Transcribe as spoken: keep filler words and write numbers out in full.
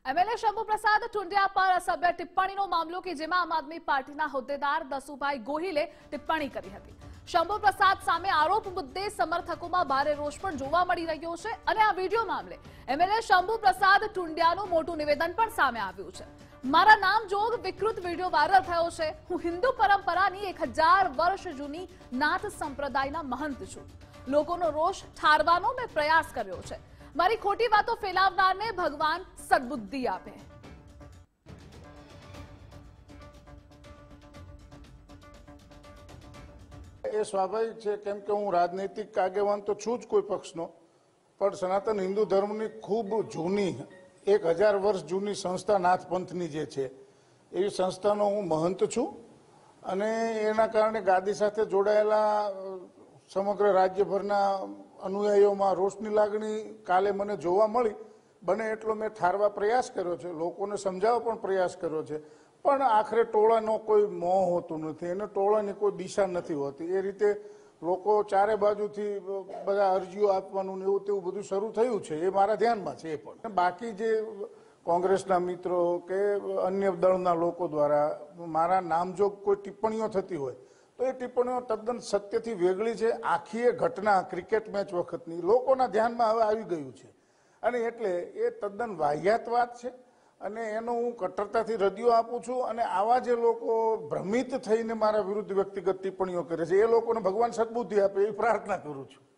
MLA Shambhu प्रसाद टुंडिया पर असभ्य टिप्पणीનો મામલો કે જેમાં આમ આદમી પાર્ટીના હોદ્દેદાર દસુભાઈ ગોહિલે ટિપ્પણી કરી હતી। શંભુ પ્રસાદ સામે આરોપ મુદ્દે સમર્થકોમાં ભારે રોષ પણ જોવા મળી રહ્યો છે અને આ વિડિયો મામલે એમએલએ શંભુ પ્રસાદ ટુંડિયાનું મોટું નિવેદન પણ સામે આવ્યું છે। મારા નામ જોગ વિકૃત વિડિયો વાયરલ થયો છે। હું હિન્દુ પરંપરાની એક હજાર વર્ષ જૂની નાથ સંપ્રદાયના મહંત છું। લોકોનો રોષ ઠારવાનો મેં પ્રયાસ કર્યો છે। મારી ખોટી વાતો ફેલાવનારને ભગવાન સદબુદ્ધિ આપે। એ સ્વાભાવિક છે કેમ કે હું રાજનૈતિક આગેવાન તો છું જ કોઈ પક્ષનો, પણ સનાતન હિન્દુ ધર્મની ખૂબ જૂની એક હજાર વર્ષ જૂની સંસ્થા નાથ પંથની જે છે એવી સંસ્થાનો હું મહંત છું અને એના કારણે ગાદી સાથે જોડાયેલા સમગ્ર રાજ્યભરના અનુયાયીઓમાં રોષની લાગણી કાલે મને જોવા મળી। બને એટલો મેં ઠારવા પ્રયાસ કર્યો છે, લોકોને સમજાવવા પણ પ્રયાસ કર્યો છે, પણ આખરે ટોળાનો કોઈ મોહ હોતું નથી અને ટોળાની કોઈ દિશા નથી હોતી। એ રીતે લોકો ચારે બાજુથી બધા અરજીઓ આપવાનું ને એવું તેવું બધું શરૂ થયું છે, એ મારા ધ્યાનમાં છે। એ પણ બાકી જે કોંગ્રેસના મિત્રો કે અન્ય દળના લોકો દ્વારા મારા નામજોગ કોઈ ટિપ્પણીઓ થતી હોય તો એ ટિપ્પણીઓ તદ્દન સત્યથી વેગળી છે। આખી એ ઘટના ક્રિકેટ મેચ વખતની લોકોના ધ્યાનમાં હવે આવી ગયું છે અને એટલે એ તદ્દન વાહિયાત વાત છે અને એનો હું કટ્ટરતાથી રદિયો આપું છું અને આવા જે લોકો ભ્રમિત થઈને મારા વિરુદ્ધ વ્યક્તિગત ટિપ્પણીઓ કરે છે એ લોકોને ભગવાન સદબુદ્ધિ આપે એવી પ્રાર્થના કરું છું।